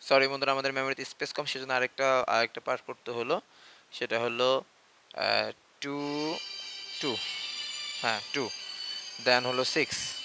Sorry বন্ধুরা, আমাদের মেমোরিতে space কম, সেজন্য আরেকটা পার্ট করতে হলো। সেটা হলো 2 2, হ্যাঁ 2, দেন হলো 6